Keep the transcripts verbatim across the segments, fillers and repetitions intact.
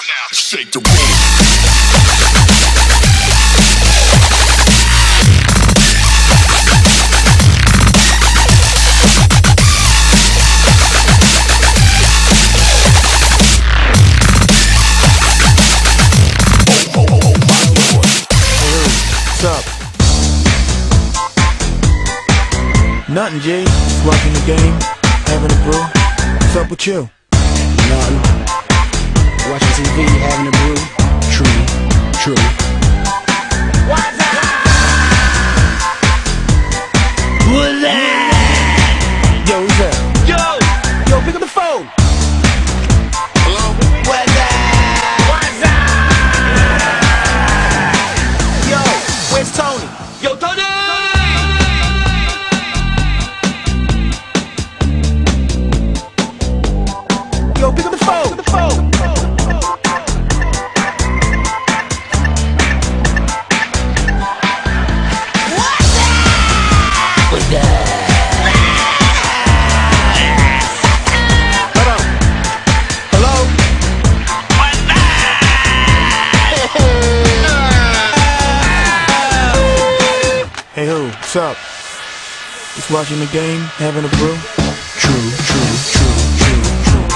Shake the room. Nothing, G. Just watching the game, having a brew. What's up with you? Nothing. Watching T V, having a brew. True, true. What's up? What's that? Yo, who's that? Yo! Yo, pick up the phone! Hello? What's that? What's up? Yo, where's Tony? Yo, Tony! Yo, pick up the phone! Pick up the phone! What's that? Hold on. Hello? What's that? Hey, who? What's up? Just watching the game, having a brew? True, true, true, true, true.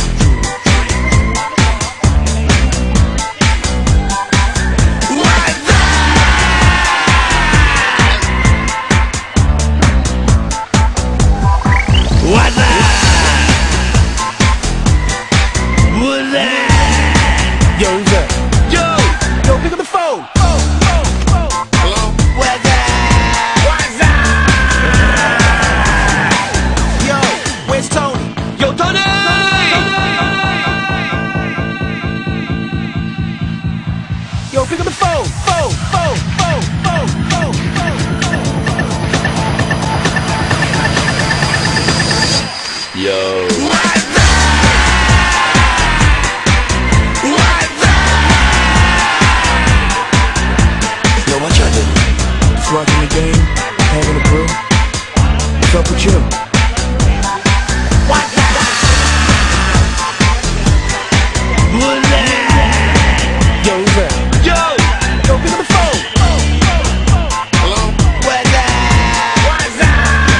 What's that? What's that? Yo, who's that? Yo! Yo, pick up the phone! Hello? What's that? What's that? Yo, where's Tony? Yo, Tony! Yo, pick up the phone! Phone, phone, phone, phone, phone, phone. Yo. What's that? What's that? Yo, what y'all doing? Just watching the game, having a brew. What's up with you? What's that? What's that? Yo, who's that? Yo! Yo, pick up the phone! Hello? What's that? What's that?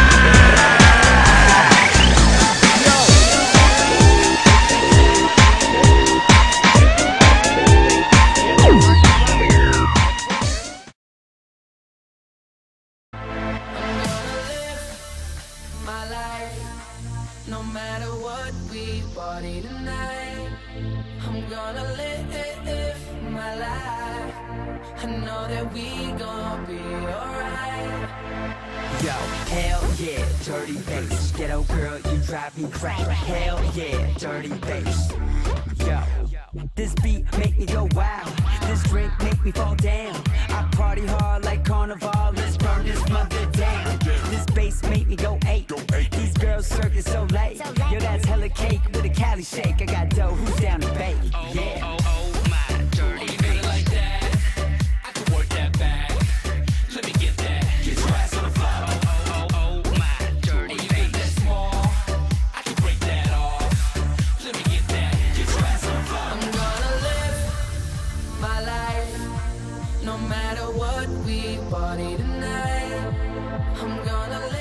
My life, no matter what we party tonight, I'm gonna live my life. I know that we gonna be alright. Yo, hell yeah, dirty bass. Ghetto girl, you drive me crazy. Hell yeah, dirty bass. Yo, this beat make me go wild. This drink make me fall down. I party hard like carnival. Let's burn this mother down. This bass make me go eight. These girls circus so late. Yo, that's hella cake with a Cali shake. I got dough, who's down to bake? Yeah. Oh, oh, my dirty bass. Like that, I can work that back. Let me get that. Get your ass on the floor. Oh, oh, oh, my dirty bass. That small, I can break that off. Let me get that. Get your ass on the floor. I'm gonna live my life, no matter what we party tonight. I'm gonna live.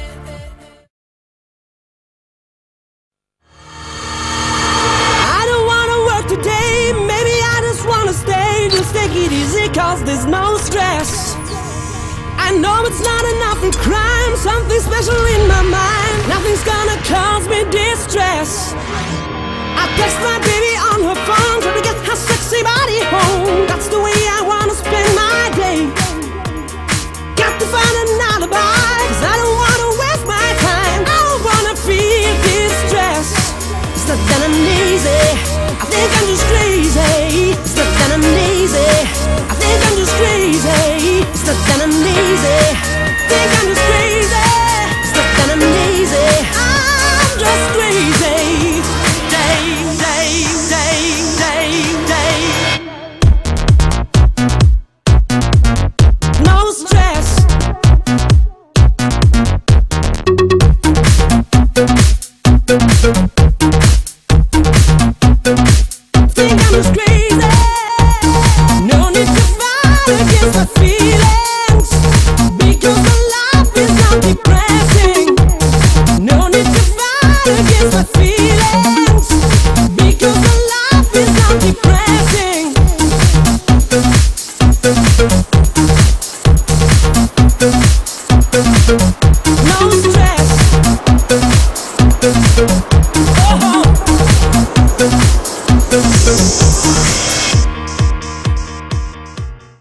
I don't wanna work today, maybe I just wanna stay. Just take it easy cause there's no stress. I know it's not enough in crime, something special in my mind. Nothing's gonna cause me distress. I text my baby